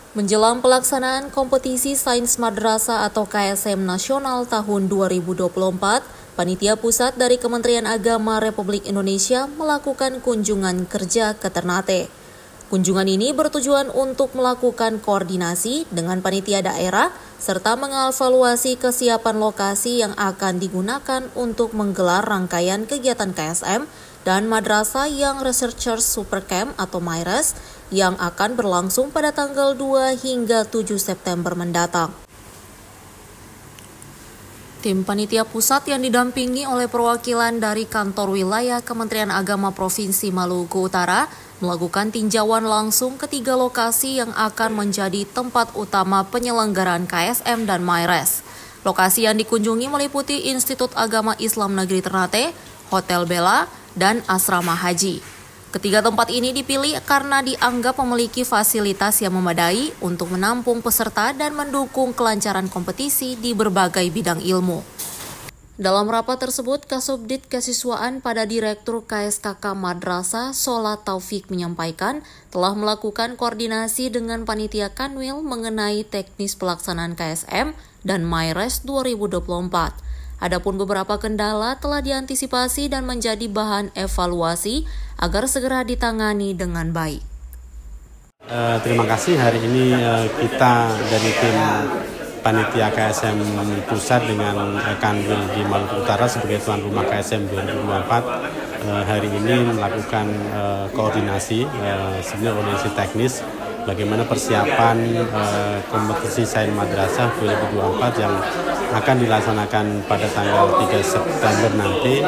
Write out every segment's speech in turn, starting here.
Menjelang pelaksanaan kompetisi Sains Madrasah atau KSM Nasional tahun 2024, Panitia Pusat dari Kementerian Agama Republik Indonesia melakukan kunjungan kerja ke Ternate. Kunjungan ini bertujuan untuk melakukan koordinasi dengan panitia daerah serta mengevaluasi kesiapan lokasi yang akan digunakan untuk menggelar rangkaian kegiatan KSM dan Madrasah Young Researchers Supercamp atau MYRES yang akan berlangsung pada tanggal 2 hingga 7 September mendatang. Tim panitia pusat yang didampingi oleh perwakilan dari kantor wilayah Kementerian Agama Provinsi Maluku Utara melakukan tinjauan langsung ke 3 lokasi yang akan menjadi tempat utama penyelenggaraan KSM dan MYRES. Lokasi yang dikunjungi meliputi Institut Agama Islam Negeri Ternate, Hotel Bella, dan Asrama Haji. Ketiga tempat ini dipilih karena dianggap memiliki fasilitas yang memadai untuk menampung peserta dan mendukung kelancaran kompetisi di berbagai bidang ilmu. Dalam rapat tersebut, Kasubdit Kesiswaan pada Direktur KSKK Madrasah Sola Taufik menyampaikan telah melakukan koordinasi dengan Panitia Kanwil mengenai teknis pelaksanaan KSM dan MYRES 2024. Adapun beberapa kendala telah diantisipasi dan menjadi bahan evaluasi agar segera ditangani dengan baik. Terima kasih. Hari ini kita dari tim Panitia KSM Pusat dengan Kanwil di Maluku Utara sebagai tuan rumah KSM 2024 hari ini melakukan koordinasi, sebenarnya koordinasi teknis bagaimana persiapan kompetisi Sains Madrasah 2024 yang akan dilaksanakan pada tanggal 3 September nanti,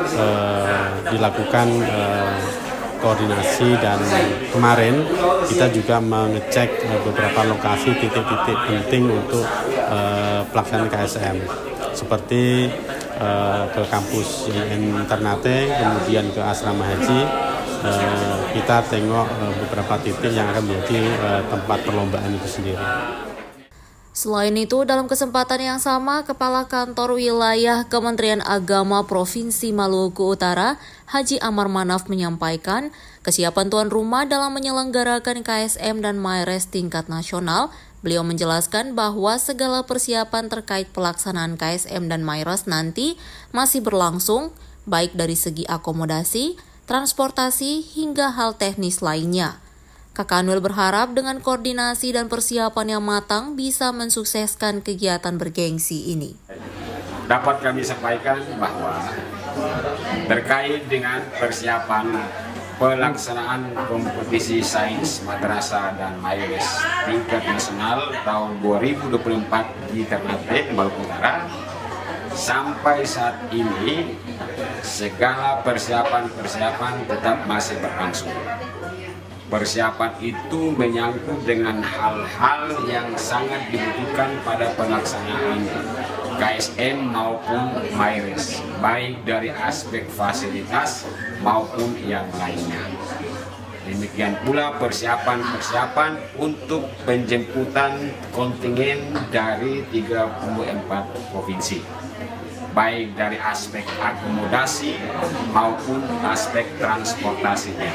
dilakukan koordinasi dan kemarin kita juga mengecek beberapa lokasi titik-titik penting untuk pelaksanaan KSM seperti ke kampus IN Ternate, kemudian ke Asrama Haji. Kita tengok beberapa titik yang akan menjadi tempat perlombaan itu sendiri. Selain itu, dalam kesempatan yang sama, Kepala Kantor Wilayah Kementerian Agama Provinsi Maluku Utara, Haji Amar Manaf menyampaikan, kesiapan tuan rumah dalam menyelenggarakan KSM dan MYRES tingkat nasional. Beliau menjelaskan bahwa segala persiapan terkait pelaksanaan KSM dan MYRES nanti masih berlangsung, baik dari segi akomodasi, transportasi, hingga hal teknis lainnya. Kanwil berharap dengan koordinasi dan persiapan yang matang bisa mensukseskan kegiatan bergengsi ini. Dapat kami sampaikan bahwa terkait dengan persiapan pelaksanaan kompetisi Sains Madrasah dan MYRES tingkat nasional tahun 2024 di Ternate, Maluku Utara, sampai saat ini segala persiapan tetap masih berlangsung. Persiapan itu menyangkut dengan hal-hal yang sangat dibutuhkan pada pelaksanaan KSM maupun MYRES, baik dari aspek fasilitas maupun yang lainnya. Demikian pula persiapan untuk penjemputan kontingen dari 34 provinsi, baik dari aspek akomodasi maupun aspek transportasinya,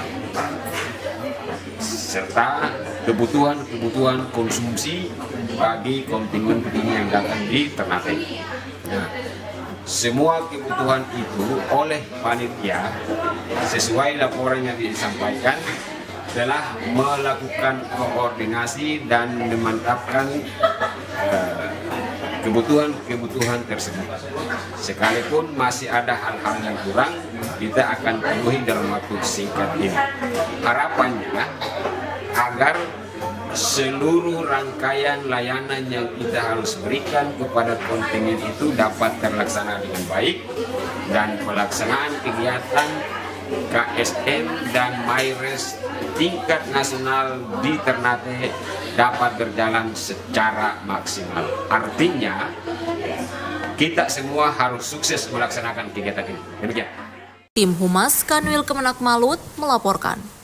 serta kebutuhan konsumsi bagi kontingen yang datang di Ternate. Nah, semua kebutuhan itu oleh panitia sesuai laporan yang disampaikan telah melakukan koordinasi dan memantapkan kebutuhan tersebut. Sekalipun masih ada hal-hal yang kurang, kita akan penuhi dalam waktu singkat ini. Harapannya agar seluruh rangkaian layanan yang kita harus berikan kepada kontingen itu dapat terlaksana dengan baik dan pelaksanaan kegiatan KSM dan MYRES tingkat nasional di Ternate dapat berjalan secara maksimal. Artinya, kita semua harus sukses melaksanakan kegiatan ini. Demikian. Tim Humas Kanwil Kemenak Malut melaporkan.